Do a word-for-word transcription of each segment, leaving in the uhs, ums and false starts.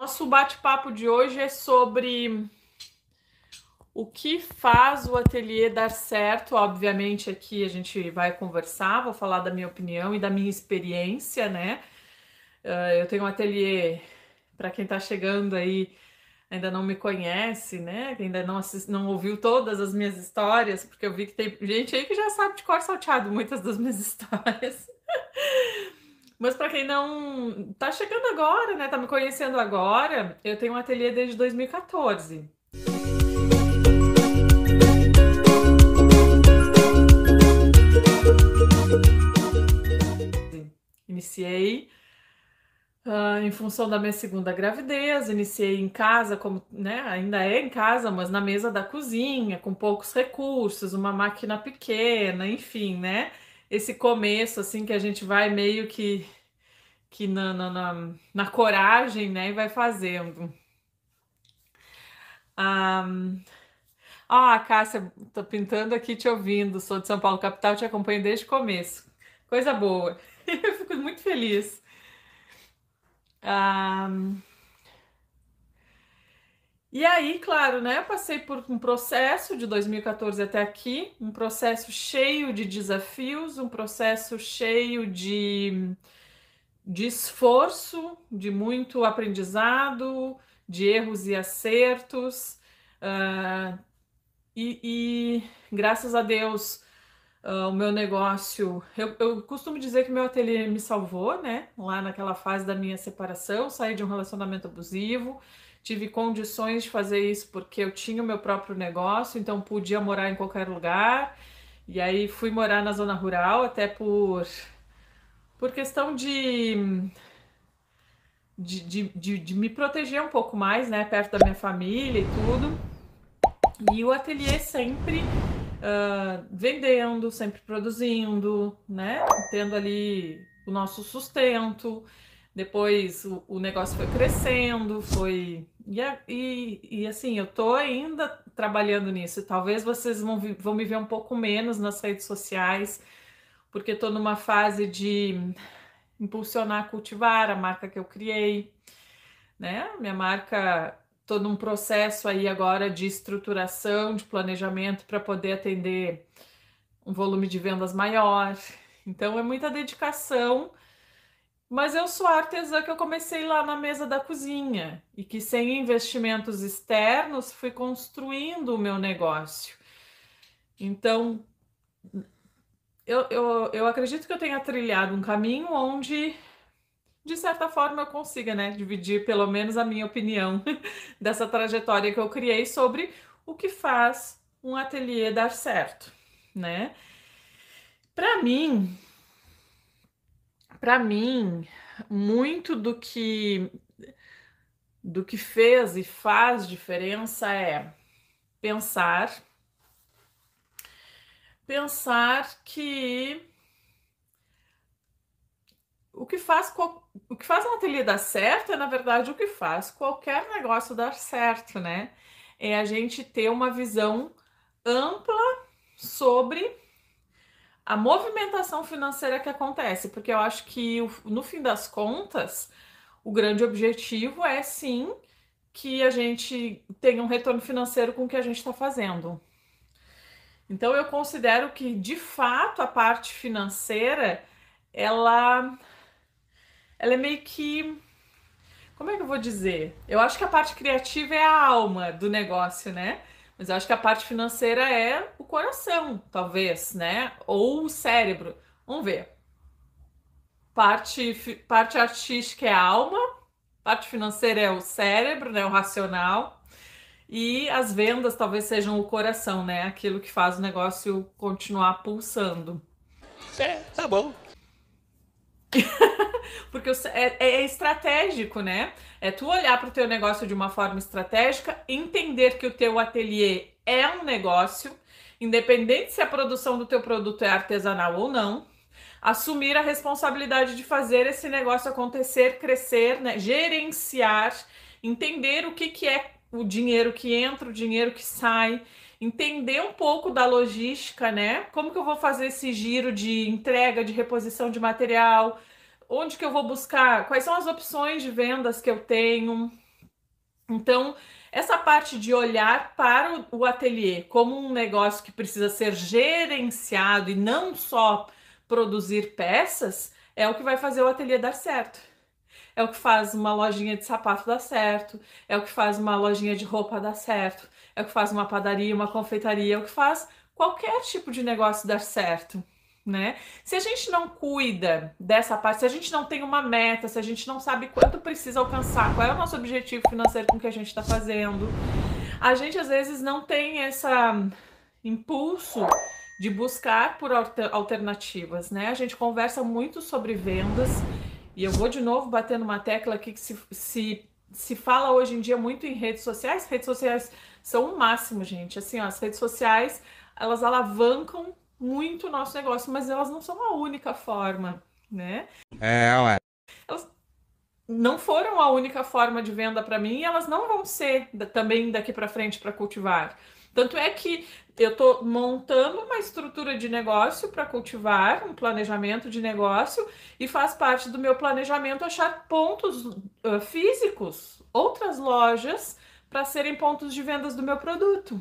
Nosso bate-papo de hoje é sobre o que faz o ateliê dar certo. Obviamente, aqui a gente vai conversar, vou falar da minha opinião e da minha experiência, né? Uh, eu tenho um ateliê, para quem tá chegando aí, ainda não me conhece, né? Que ainda não, assist... não ouviu todas as minhas histórias, porque eu vi que tem gente aí que já sabe de cor salteado muitas das minhas histórias. Mas para quem não tá chegando agora, né, tá me conhecendo agora, eu tenho um ateliê desde dois mil e quatorze. Iniciei uh, em função da minha segunda gravidez, iniciei em casa, como, né, ainda é em casa, mas na mesa da cozinha, com poucos recursos, uma máquina pequena, enfim, né? Esse começo, assim, que a gente vai meio que que na, na, na, na coragem, né, e vai fazendo. Ah, ah, Cássia, tô pintando aqui te ouvindo, sou de São Paulo, capital, te acompanho desde o começo. Coisa boa. Eu fico muito feliz. Ah, e aí, claro, né, eu passei por um processo de dois mil e quatorze até aqui, um processo cheio de desafios, um processo cheio de, de esforço, de muito aprendizado, de erros e acertos. Uh, e, e, graças a Deus, uh, o meu negócio, eu, eu costumo dizer que meu ateliê me salvou, né? Lá naquela fase da minha separação, saí de um relacionamento abusivo, tive condições de fazer isso porque eu tinha o meu próprio negócio, então podia morar em qualquer lugar. E aí fui morar na zona rural, até por, por questão de de, de, de, de me proteger um pouco mais, né, perto da minha família e tudo. E o ateliê sempre uh, vendendo, sempre produzindo, né, tendo ali o nosso sustento. Depois o, o negócio foi crescendo, foi... E, e, e assim, eu tô ainda trabalhando nisso. Talvez vocês vão, vão me ver um pouco menos nas redes sociais, porque tô numa fase de impulsionar, cultivar a marca que eu criei, né? Minha marca, tô num processo aí agora de estruturação, de planejamento para poder atender um volume de vendas maior. Então é muita dedicação, mas eu sou a artesã que eu comecei lá na mesa da cozinha e que sem investimentos externos fui construindo o meu negócio. Então eu, eu, eu acredito que eu tenha trilhado um caminho onde de certa forma eu consiga, né, dividir pelo menos a minha opinião dessa trajetória que eu criei sobre o que faz um ateliê dar certo, né? Para mim, para mim, muito do que do que fez e faz diferença é pensar, pensar que o que faz o que faz um ateliê dar certo é, na verdade, o que faz qualquer negócio dar certo, né? É a gente ter uma visão ampla sobre a movimentação financeira que acontece, porque eu acho que no fim das contas, o grande objetivo é sim que a gente tenha um retorno financeiro com o que a gente está fazendo. Então eu considero que de fato a parte financeira ela ela é meio que, como é que eu vou dizer? Eu acho que a parte criativa é a alma do negócio, né? Mas eu acho que a parte financeira é o coração, talvez, né? Ou o cérebro. Vamos ver. Parte, parte artística é a alma, parte financeira é o cérebro, né? O racional. E as vendas talvez sejam o coração, né? Aquilo que faz o negócio continuar pulsando. É, tá bom. Porque é, é estratégico, né? É tu olhar para o teu negócio de uma forma estratégica, entender que o teu ateliê é um negócio, independente se a produção do teu produto é artesanal ou não, assumir a responsabilidade de fazer esse negócio acontecer, crescer, né? Gerenciar, entender o que, que é o dinheiro que entra, o dinheiro que sai, entender um pouco da logística, né? Como que eu vou fazer esse giro de entrega, de reposição de material, onde que eu vou buscar, quais são as opções de vendas que eu tenho, Então, essa parte de olhar para o, o ateliê como um negócio que precisa ser gerenciado e não só produzir peças, é o que vai fazer o ateliê dar certo. É o que faz uma lojinha de sapato dar certo, é o que faz uma lojinha de roupa dar certo, é o que faz uma padaria, uma confeitaria, é o que faz qualquer tipo de negócio dar certo, né? Se a gente não cuida dessa parte, se a gente não tem uma meta, se a gente não sabe quanto precisa alcançar, qual é o nosso objetivo financeiro com o que a gente está fazendo, a gente às vezes não tem esse impulso de buscar por alternativas, né? A gente conversa muito sobre vendas e eu vou de novo bater numa tecla aqui que se, se, se fala hoje em dia muito em redes sociais. Redes sociais são o máximo, gente. Assim, ó, as redes sociais, elas alavancam muito o nosso negócio, mas elas não são a única forma, né? É, ué. Elas não foram a única forma de venda para mim e elas não vão ser também daqui para frente para cultivar. Tanto é que eu estou montando uma estrutura de negócio para cultivar, um planejamento de negócio, e faz parte do meu planejamento achar pontos uh, físicos, outras lojas, para serem pontos de vendas do meu produto.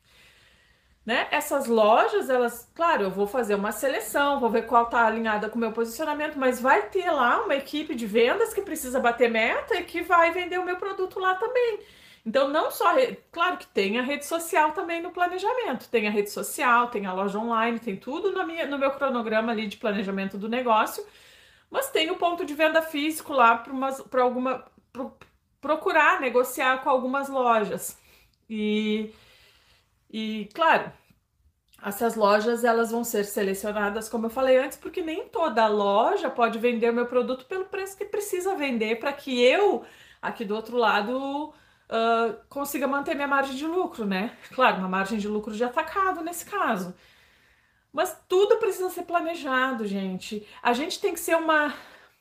Né? Essas lojas, elas, claro, eu vou fazer uma seleção, vou ver qual está alinhada com o meu posicionamento, mas vai ter lá uma equipe de vendas que precisa bater meta e que vai vender o meu produto lá também. Então, não só, claro que tem a rede social também no planejamento, tem a rede social, tem a loja online, tem tudo no, minha, no meu cronograma ali de planejamento do negócio, mas tem o ponto de venda físico lá para alguma, pro, procurar negociar com algumas lojas. E, e, claro, essas lojas elas vão ser selecionadas, como eu falei antes, porque nem toda loja pode vender o meu produto pelo preço que precisa vender para que eu, aqui do outro lado, Uh, consiga manter minha margem de lucro, né? Claro, uma margem de lucro de atacado nesse caso. Mas tudo precisa ser planejado, gente. A gente tem que ser uma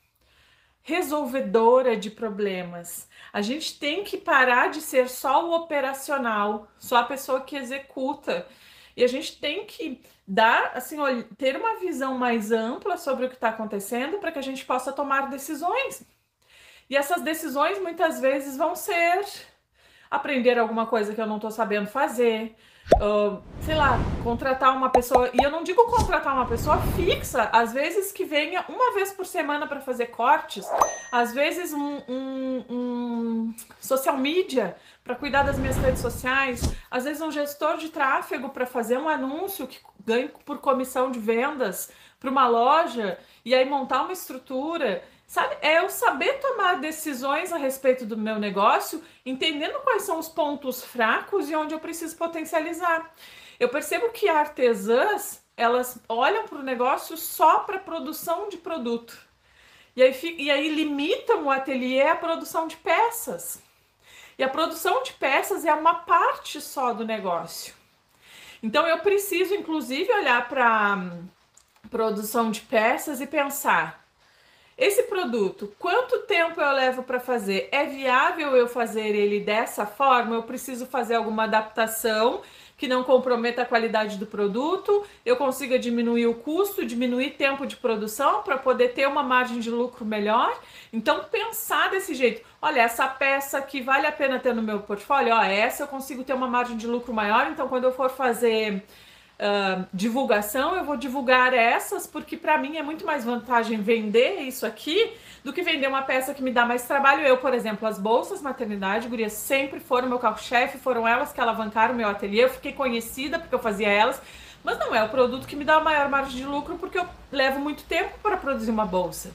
resolvedora de problemas. A gente tem que parar de ser só o operacional, só a pessoa que executa. E a gente tem que dar, assim, ter uma visão mais ampla sobre o que está acontecendo para que a gente possa tomar decisões. E essas decisões muitas vezes vão ser aprender alguma coisa que eu não estou sabendo fazer, uh, sei lá, contratar uma pessoa, e eu não digo contratar uma pessoa fixa, às vezes que venha uma vez por semana para fazer cortes, às vezes um, um, um social media para cuidar das minhas redes sociais, às vezes um gestor de tráfego para fazer um anúncio que ganhe por comissão de vendas para uma loja, e aí montar uma estrutura. Sabe, é eu saber tomar decisões a respeito do meu negócio, entendendo quais são os pontos fracos e onde eu preciso potencializar. Eu percebo que artesãs, elas olham para o negócio só para produção de produto. E aí, e aí limitam o ateliê à produção de peças. E a produção de peças é uma parte só do negócio. Então eu preciso, inclusive, olhar para a produção de peças e pensar: esse produto, quanto tempo eu levo para fazer? É viável eu fazer ele dessa forma? Eu preciso fazer alguma adaptação que não comprometa a qualidade do produto? Eu consiga diminuir o custo, diminuir tempo de produção para poder ter uma margem de lucro melhor? Então, pensar desse jeito. Olha, essa peça que vale a pena ter no meu portfólio, ó, essa eu consigo ter uma margem de lucro maior, então quando eu for fazer Uh, divulgação, eu vou divulgar essas, porque para mim é muito mais vantagem vender isso aqui do que vender uma peça que me dá mais trabalho. Eu, por exemplo, as bolsas maternidade, gurias, sempre foram meu carro-chefe, foram elas que alavancaram o meu ateliê. Eu fiquei conhecida porque eu fazia elas, mas não é o produto que me dá a maior margem de lucro, porque eu levo muito tempo para produzir uma bolsa.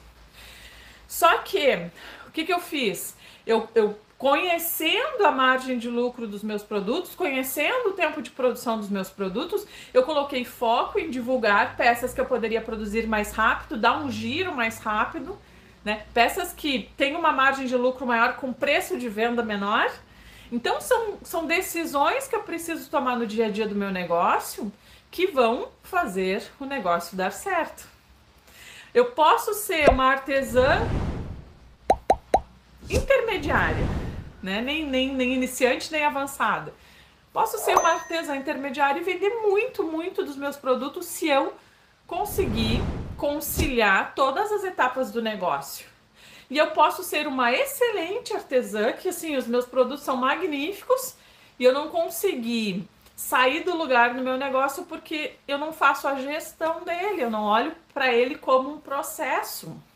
Só que, o que que eu fiz? Eu, eu conhecendo a margem de lucro dos meus produtos, conhecendo o tempo de produção dos meus produtos, eu coloquei foco em divulgar peças que eu poderia produzir mais rápido, dar um giro mais rápido, né? Peças que têm uma margem de lucro maior com preço de venda menor. Então são, são decisões que eu preciso tomar no dia a dia do meu negócio que vão fazer o negócio dar certo. Eu posso ser uma artesã intermediária, né? Nem, nem, nem iniciante, nem avançada. Posso ser uma artesã intermediária e vender muito, muito dos meus produtos se eu conseguir conciliar todas as etapas do negócio. E eu posso ser uma excelente artesã, que assim, os meus produtos são magníficos, e eu não consegui sair do lugar no meu negócio porque eu não faço a gestão dele, eu não olho para ele como um processo.